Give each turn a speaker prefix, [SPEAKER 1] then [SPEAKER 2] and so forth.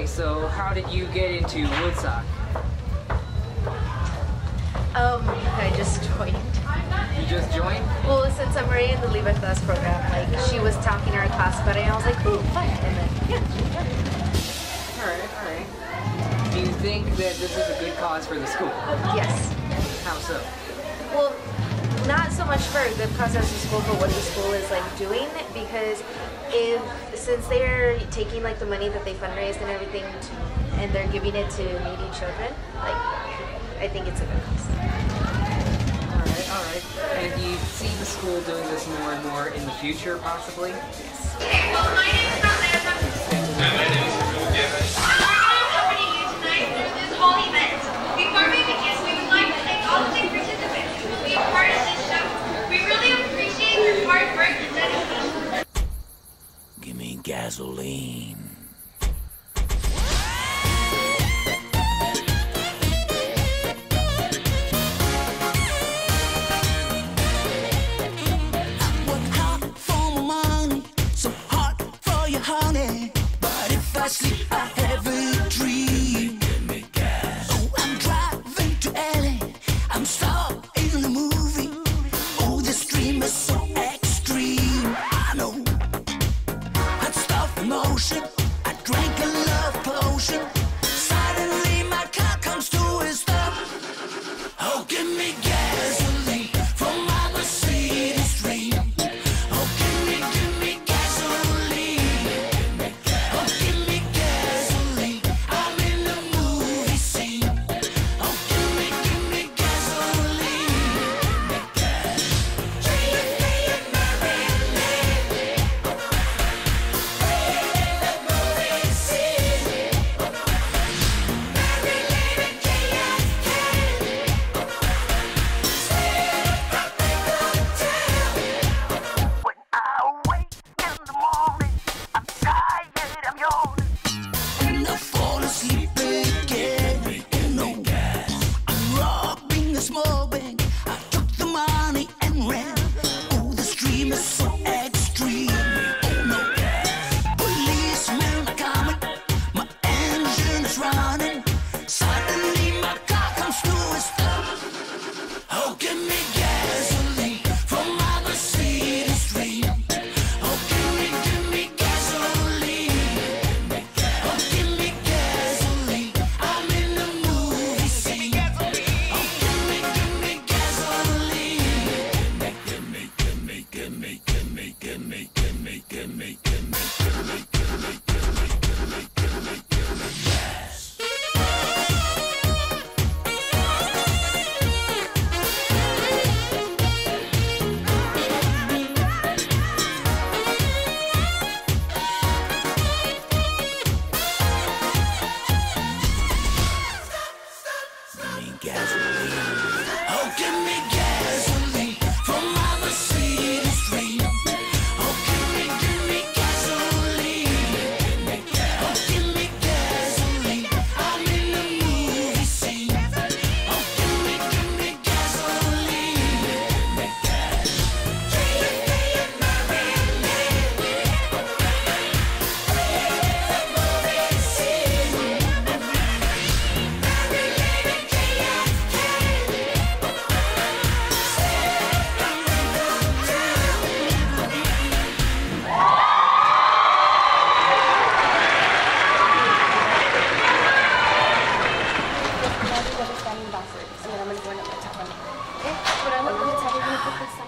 [SPEAKER 1] so how did you get into Woodsock?
[SPEAKER 2] I just joined.
[SPEAKER 1] You just joined?
[SPEAKER 2] Well, since I'm already in the Leave Class program, like she was talking to our class about it, and I was like, oh, fun. And then, yeah.
[SPEAKER 1] Alright. Do you think that this is a good cause for the school?
[SPEAKER 2] Yes.
[SPEAKER 1] How so?
[SPEAKER 2] Well, not so much for a good cause as the school, but what the school is like doing, because since they're taking like the money that they fundraised and everything and they're giving it to needy children, like I think it's a good cause.
[SPEAKER 1] Alright. And do you see the school doing this more and more in the future, possibly?
[SPEAKER 2] Yes.
[SPEAKER 3] Okay, well, my name is Samantha.
[SPEAKER 4] And my name is Ruben.
[SPEAKER 3] I'm accompanying you tonight through this whole event. Before we begin, we would like to thank all of the participants who will be a part of this show. We really appreciate your hard work and dedication.
[SPEAKER 5] Give me gasoline. Honey, but if I sleep, I have a dream. Oh, I'm driving to LA. I'm stuck in the movie. Oh, this dream is so extreme. I know. Hot stuff in motion. I drank a love potion. Suddenly my car comes to a stop. Oh, give me gasoline from my Mercedes dream. Oh, give me gasoline. I'm in the movie scene. Oh, give me gasoline. When I wake in the morning, I'm tired, I'm yawning. And I fall asleep again. No, I'm robbing a small bank. I took the money and ran. Oh, this dream is so extreme. Oh no, policemen are coming. My engine is running. Suddenly my car comes to a stop. Oh, give me gasoline from my Mercedes dream. Oh, give me gasoline. Oh, give me gasoline. I'm in the movie scene. Oh, give me gasoline. Give me gas. Oh, give me gasoline from my Mercedes dream. Oh, give me gasoline. Oh, give me gasoline. I'm in the movie scene. Oh, give me gasoline.
[SPEAKER 6] Standing backwards, and then I'm going to go in at the top one. Okay? What I want to tell you,